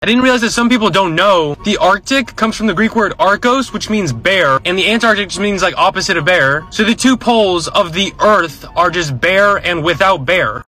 I didn't realize that some people don't know. The Arctic comes from the Greek word arcos, which means bare, and the Antarctic just means like opposite of bare. So the two poles of the Earth are just bare and without bare.